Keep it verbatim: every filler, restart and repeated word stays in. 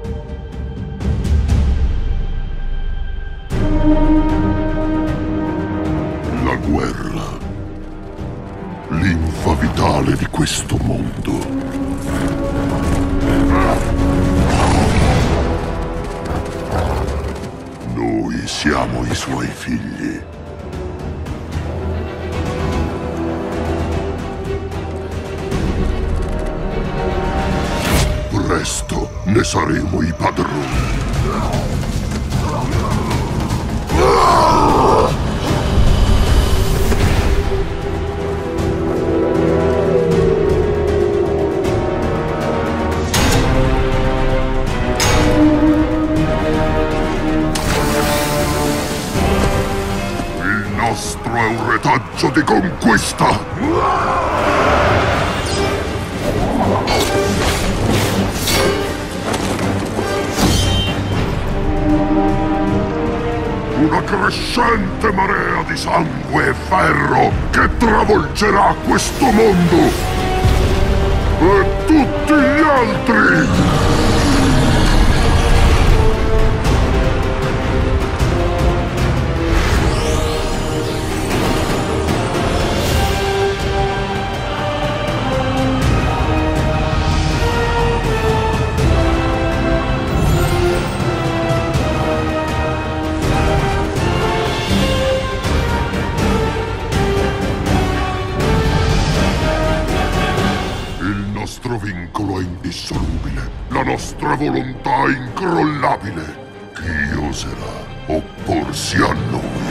La guerra. Linfa vitale di questo mondo. Noi siamo i suoi figli. Presto ne saremo i padroni. Il nostro è un retaggio di conquista. Una crescente marea di sangue e ferro che travolgerà questo mondo e tutti gli altri! Il nostro vincolo è indissolubile, la nostra volontà incrollabile. Chi oserà opporsi a noi?